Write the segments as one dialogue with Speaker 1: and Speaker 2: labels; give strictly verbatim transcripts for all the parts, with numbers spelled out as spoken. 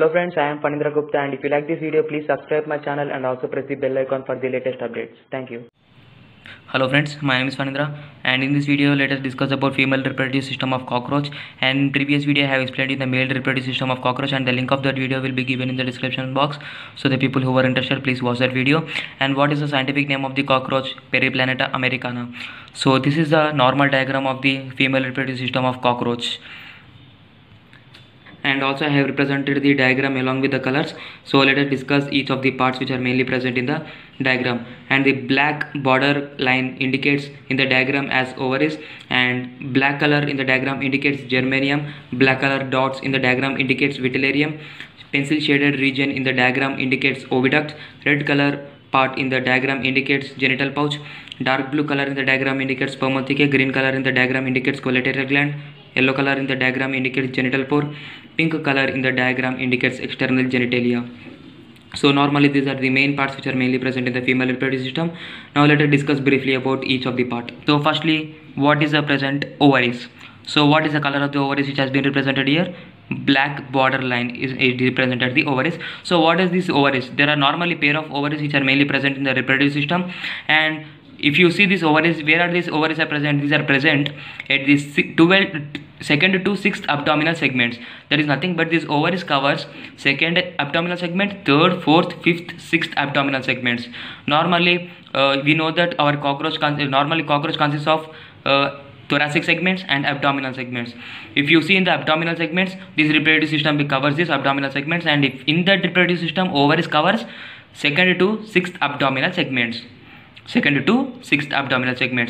Speaker 1: Hello friends, I am Phanindra Gupta, and if you like this video, please subscribe my channel and also press the bell icon for the latest updates. Thank you.
Speaker 2: Hello friends, my name is Phanindra, and in this video let us discuss about female reproductive system of cockroach. And in previous video I have explained in the male reproductive system of cockroach, and the link of that video will be given in the description box, so the people who are interested, please watch that video. And what is the scientific name of the cockroach? Periplaneta americana. So this is the normal diagram of the female reproductive system of cockroach, and also I have represented the diagram along with the colors. So let us discuss each of the parts which are mainly present in the diagram. And the black border line indicates in the diagram as ovaries, and black color in the diagram indicates germanium. Black color dots in the diagram indicates vitellarium. Pencil shaded region in the diagram indicates oviduct. Red color part in the diagram indicates genital pouch. Dark blue color in the diagram indicates spermatheca. Green color in the diagram indicates collateral gland. Yellow color in the diagram indicates genital pore. Pink color in the diagram indicates external genitalia. So normally these are the main parts which are mainly present in the female reproductive system. Now let us discuss briefly about each of the part. So firstly, what is the present ovaries? So what is the color of the ovaries which has been represented here? Black border line is, is represented the ovaries. So what is this ovaries? There are normally pair of ovaries which are mainly present in the reproductive system, and if you see these ovaries, where are these ovaries are present? These are present at the twelve, second to sixth abdominal segments. That is nothing but this ovaries covers second abdominal segment, third, fourth, fifth, sixth abdominal segments. Normally, uh, we know that our cockroach normally cockroach consists of uh, thoracic segments and abdominal segments. If you see in the abdominal segments, this reproductive system covers this abdominal segments, and if in that reproductive system, ovaries covers second to sixth abdominal segments. Second to sixth abdominal segments.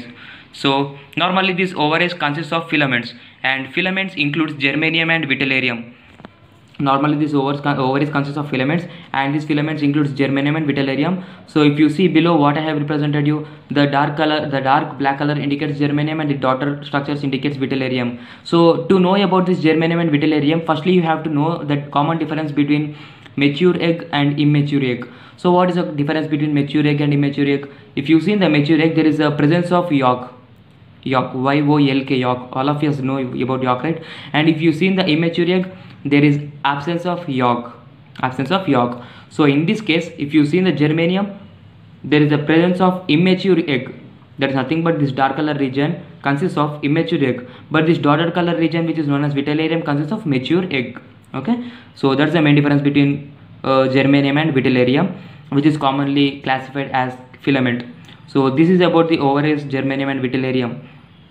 Speaker 2: So normally these ovaries consists of filaments, and filaments includes germanium and vitellarium. Normally these ovaries, ovaries consist of filaments, and these filaments includes germanium and vitellarium. So if you see below what I have represented you, the dark color, the dark black color indicates germanium, and the daughter structures indicates vitellarium. So to know about this germanium and vitellarium, firstly you have to know that common difference between mature egg and immature egg. So what is the difference between mature egg and immature egg? If you see in the mature egg, there is a presence of yolk. Yolk, Y O L K, yolk. All of us know about yolk, right? And if you see in the immature egg, there is absence of yolk. Absence of yolk. So in this case, if you see in the germanium, there is a presence of immature egg. That is nothing but this dark color region consists of immature egg. But this dotted color region, which is known as vitellarium, consists of mature egg. Okay? So that's the main difference between uh, germanium and vitellarium, which is commonly classified as filament. So this is about the ovaries, germanium and vitellarium.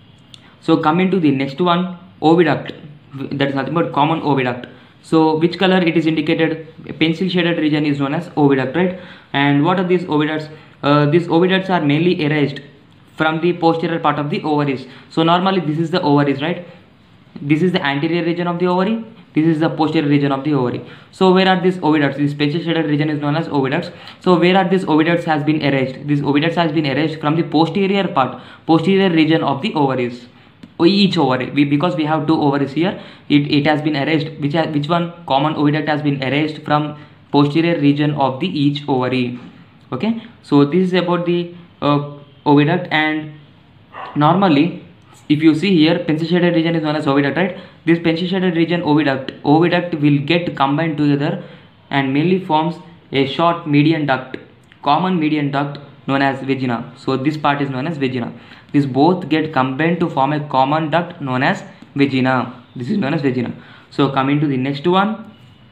Speaker 2: So coming to the next one, oviduct. That is nothing but common oviduct. So which color it is indicated? A pencil shaded region is known as oviduct, right? And what are these oviducts? Uh, these oviducts are mainly erased from the posterior part of the ovaries. So normally this is the ovaries, right? This is the anterior region of the ovary. This is the posterior region of the ovary. So where are these oviducts? This pencil shaded region is known as oviducts. So where are these oviducts has been erased? This oviducts has been erased from the posterior part, posterior region of the ovaries. Each ovary, we, because we have two ovaries here, it, it has been erased. Which has, which one? Common oviduct has been erased from posterior region of the each ovary. Okay. So this is about the uh, oviduct. And normally, if you see here, pencil shaded region is known as oviduct, right? This pencil shaded region, oviduct, oviduct will get combined together and mainly forms a short median duct, common median duct known as vagina. So this part is known as vagina. These both get combined to form a common duct known as vagina. This is known as vagina. So coming to the next one,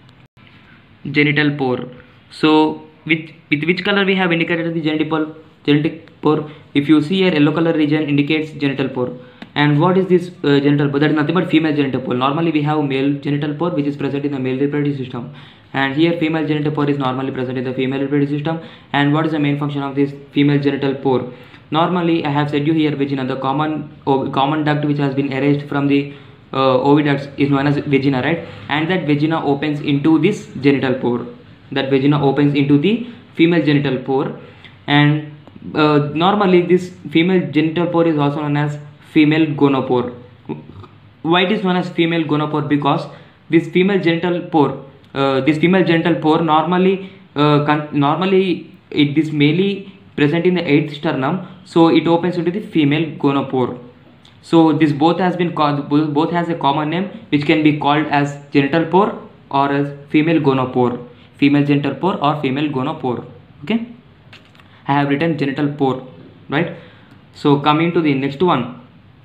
Speaker 2: genital pore. So with, with which color we have indicated the genital pore? Genital pore. If you see here, yellow color region indicates genital pore. And what is this uh, genital pore? That is nothing but female genital pore. Normally we have male genital pore, which is present in the male reproductive system, and here female genital pore is normally present in the female reproductive system. And what is the main function of this female genital pore? Normally I have said you here vagina, the common uh, common duct which has been erased from the uh, oviducts is known as vagina, right? And that vagina opens into this genital pore. That vagina opens into the female genital pore. And uh, normally this female genital pore is also known as female gonopore. Why it is known as female gonopore? Because this female genital pore, uh, this female genital pore normally, uh, normally it is mainly present in the eighth sternum, so it opens into the female gonopore. So this both has been called, both has a common name which can be called as genital pore or as female gonopore, female genital pore or female gonopore. Okay, I have written genital pore, right? So coming to the next one,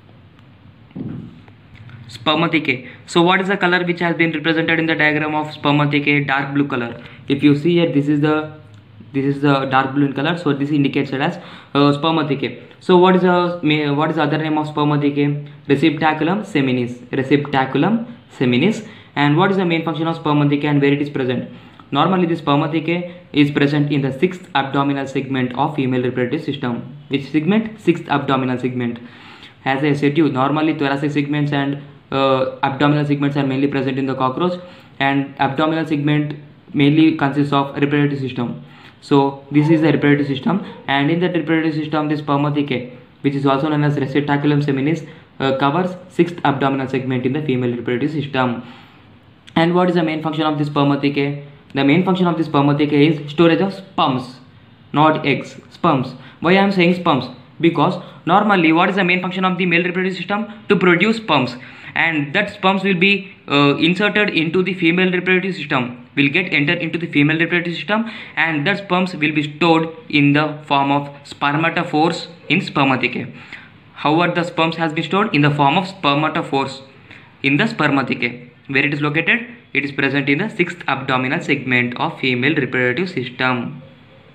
Speaker 2: spermathecae. So what is the color which has been represented in the diagram of spermathecae? Dark blue color. If you see here, this is the this is the dark blue in color, so this indicates it as uh, spermathecae. So what is the what is the other name of spermathecae? Receptaculum seminis. Receptaculum seminis. And what is the main function of spermathecae and where it is present? Normally, the spermathecae is present in the sixth abdominal segment of female reproductive system. Which segment? Sixth abdominal segment. As I said to you, normally thoracic segments and uh, abdominal segments are mainly present in the cockroach, and abdominal segment mainly consists of reproductive system. So this is the reproductive system, and in that reproductive system, the spermathecae, which is also known as receptaculum seminis, uh, covers sixth abdominal segment in the female reproductive system. And what is the main function of this spermathecae? The main function of this spermathecae is storage of sperms, not eggs. Sperms. Why I am saying sperms? Because normally, what is the main function of the male reproductive system? To produce sperms, and that sperms will be uh, inserted into the female reproductive system, will get entered into the female reproductive system, and that sperms will be stored in the form of spermatophores in spermathecae. However, the sperms has been stored in the form of spermatophores in the spermathecae. Where it is located? It is present in the sixth abdominal segment of female reproductive system.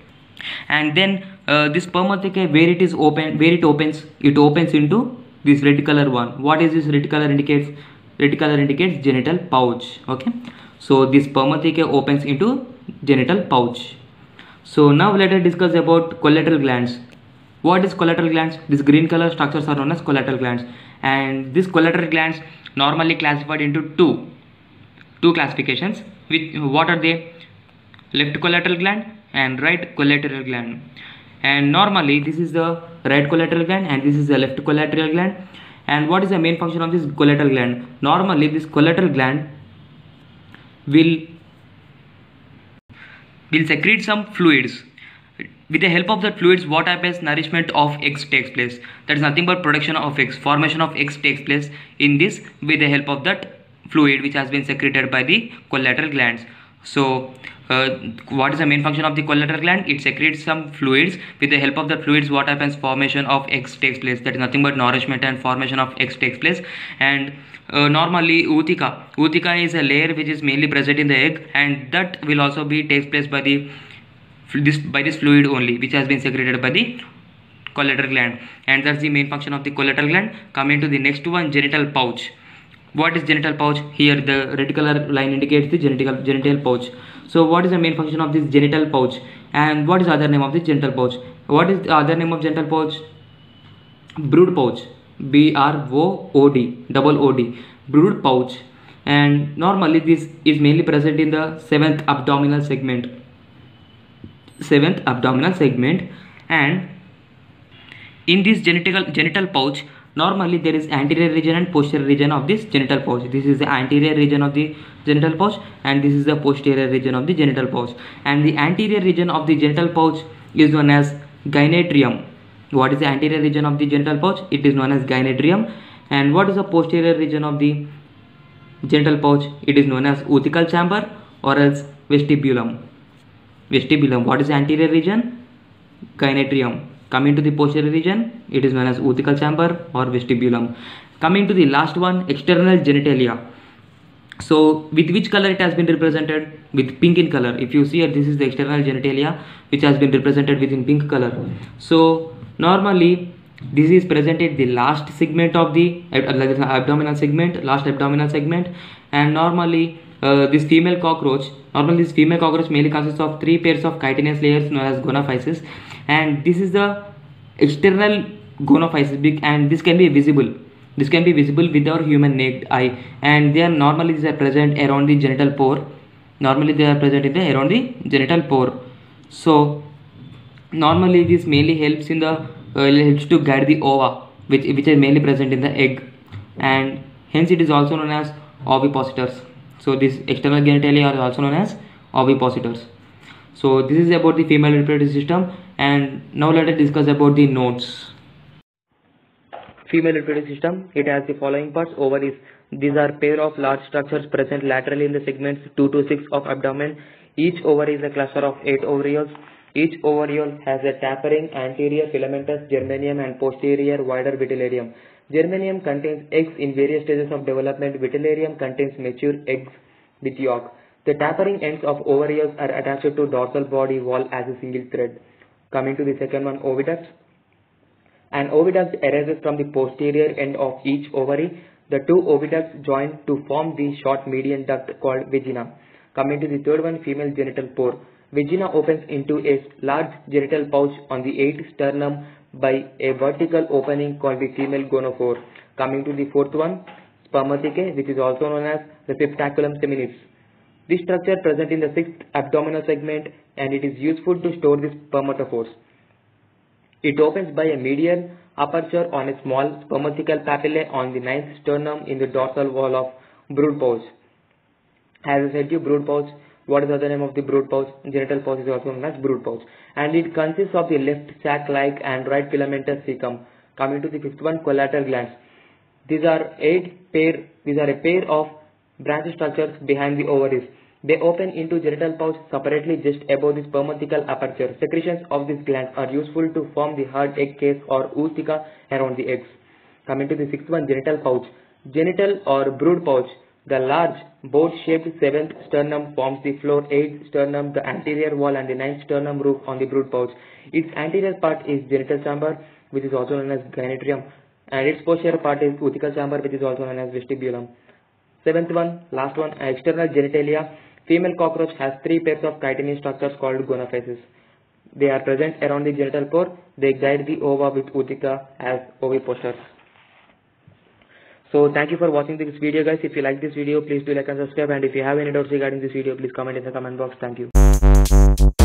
Speaker 2: And then uh, this spermathecae, where it is open, where it opens, it opens into this red color one. What is this red color indicates? Red color indicates genital pouch. Okay, so this spermathecae opens into genital pouch. So now let us discuss about collateral glands. What is collateral glands? These green color structures are known as collateral glands, and these collateral glands normally classified into two two classifications. With what are they? Left collateral gland and right collateral gland. And normally this is the right collateral gland and this is the left collateral gland. And what is the main function of this collateral gland? Normally this collateral gland will will secrete some fluids. With the help of the fluids, what happens? Nourishment of eggs takes place. That is nothing but production of eggs. Formation of eggs takes place in this with the help of that fluid which has been secreted by the collateral glands. So uh, what is the main function of the collateral gland? It secretes some fluids. With the help of the fluids, what happens? Formation of eggs takes place. That is nothing but nourishment and formation of eggs takes place. And uh, normally ootica. Ootica is a layer which is mainly present in the egg, and that will also be takes place by the this by this fluid only which has been secreted by the collateral gland. And that's the main function of the collateral gland. Coming to the next one, genital pouch. What is genital pouch? Here the red color line indicates the genital genital pouch. So what is the main function of this genital pouch, and what is the other name of this genital pouch? What is the other name of genital pouch? Brood pouch. B R O O D, double O D, brood pouch. And normally this is mainly present in the seventh abdominal segment. Seventh abdominal segment. And in this genital genital pouch, normally there is anterior region and posterior region of this genital pouch. This is the anterior region of the genital pouch, and this is the posterior region of the genital pouch. And the anterior region of the genital pouch is known as gynaetrium. What is the anterior region of the genital pouch? It is known as gynaetrium. And what is the posterior region of the genital pouch? It is known as oothical chamber or else vestibulum. Vestibulum. What is the anterior region? Gynaetrium. Coming to the posterior region, it is known as oothical chamber or vestibulum. Coming to the last one, external genitalia. So with which color it has been represented? With pink in color. If you see here, this is the external genitalia which has been represented within pink color. So normally this is presented the last segment of the abdominal segment, last abdominal segment. And normally uh, this female cockroach, normally this female cockroach mainly consists of three pairs of chitinous layers known as gonophysis. And this is the external gonophysis, and this can be visible. This can be visible with our human naked eye, and they are normally these are present around the genital pore. Normally they are present in the around the genital pore. So normally this mainly helps in the uh, helps to guide the ova, which which is mainly present in the egg, and hence it is also known as ovipositors. So this external genitalia are also known as ovipositors. So this is about the female reproductive system, and now let us discuss about the nodes.
Speaker 1: Female reproductive system, it has the following parts: ovaries. These are pair of large structures present laterally in the segments two to six of abdomen. Each ovary is a cluster of eight ovarioles. Each ovariole has a tapering anterior filamentous germanium and posterior wider vitellarium. Germanium contains eggs in various stages of development. Vitellarium contains mature eggs with yolk. The tapering ends of ovarioles are attached to dorsal body wall as a single thread. Coming to the second one, oviducts. An oviduct arises from the posterior end of each ovary. The two oviducts join to form the short median duct called vagina. Coming to the third one, female genital pore. Vagina opens into a large genital pouch on the eighth sternum by a vertical opening called the female gonopore. Coming to the fourth one, spermatheca, which is also known as receptaculum seminis. This structure present in the sixth abdominal segment, and it is useful to store the spermatophores. It opens by a medial aperture on a small spermathecal papillae on the ninth sternum in the dorsal wall of brood pouch. As I said to you, brood pouch, what is the other name of the brood pouch? Genital pouch is also known as brood pouch. And it consists of the left sac-like and right filamentous cecum. Coming to the fifth one, collateral glands. These are eight pair, these are a pair of branch structures behind the ovaries. They open into genital pouch separately just above the spermathecal aperture. Secretions of these glands are useful to form the hard egg case or ootheca around the eggs. Coming to the sixth one, genital pouch. Genital or brood pouch. The large boat-shaped seventh sternum forms the floor, eighth sternum, the anterior wall, and the ninth sternum roof on the brood pouch. Its anterior part is genital chamber, which is also known as gynotrium, and its posterior part is oothecal chamber, which is also known as vestibulum. Seventh one, last one, external genitalia. Female cockroach has three pairs of chitinous structures called gonophases. They are present around the genital pore. They guide the ova with ootheca as ovipositor. So thank you for watching this video, guys. If you like this video, please do like and subscribe, and if you have any doubts regarding this video, please comment in the comment box. Thank you.